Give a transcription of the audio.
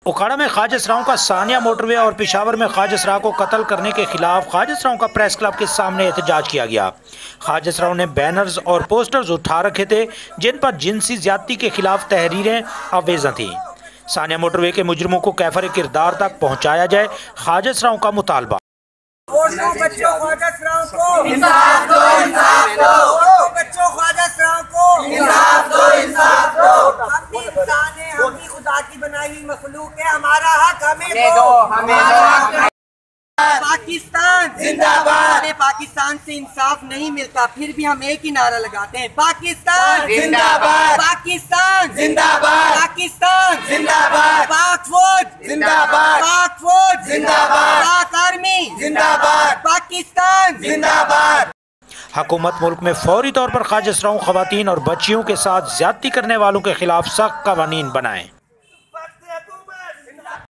اکھاڑا میں خواجہ اسراؤں کا ثانیہ موٹر وے اور پشاور میں خواجہ اسراؤں کو قتل کرنے کے خلاف خواجہ اسراؤں کا پریس کلب کے سامنے احتجاج کیا گیا۔ خواجہ اسراؤں نے بینرز اور پوسٹرز اٹھا رکھے تھے جن پر جنسی زیادتی کے خلاف تحریریں آویزاں تھیں۔ ثانیہ موٹر وے کے مجرموں کو کیفر کردار تک پہنچایا جائے، خواجہ اسراؤں کا مطالبہ۔ بچوں خواجہ اسراؤں کو انصاف دو، انصاف دو، بچوں خواجہ اسراؤں کو انصاف دو، انصاف دو۔ ہم بھی انسان ہیں، ہم بھی خدا کی بنائی ہوئی مخلوق ہے، ہمارا حق ہمیں دو، ہمارا حق۔ پاکستان زندہ باد۔ ہمیں پاکستان سے انصاف نہیں ملتا، پھر بھی ہم ایک ہی نعرہ لگاتے ہیں، پاکستان زندہ باد، پاکستان زندہ باد، پاکستان زندہ باد، پاک فوج زندہ باد، پاک فوج زندہ باد، پاک آرمی زندہ باد، پاکستان زندہ باد۔ حکومت ملک میں فوری طور پر خواجہ اسراؤں خواتین اور بچیوں کے ساتھ زیادتی کرنے والوں کے خلاف سخت قوانین بنائیں۔